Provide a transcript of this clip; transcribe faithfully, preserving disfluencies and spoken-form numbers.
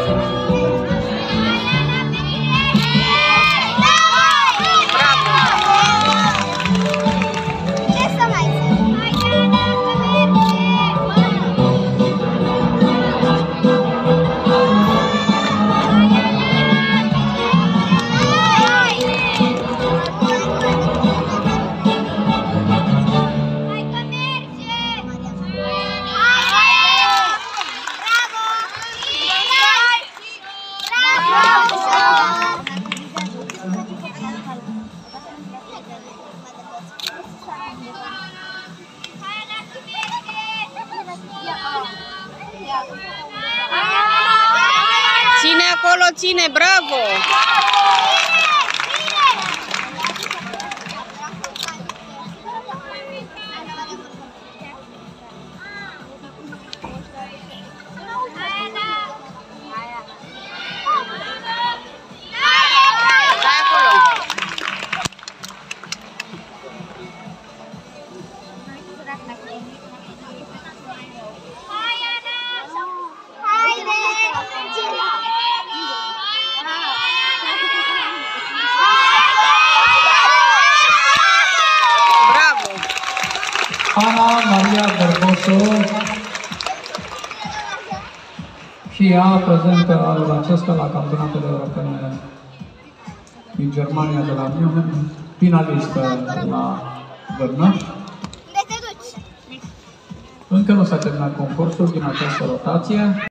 Ține acolo, ține, bravo! Ana Maria Bărbosu și ea prezentă anul acesta la campionatele europene din Germania de la München, finalistă la Vârnă. Încă nu s-a terminat concursul din această rotație.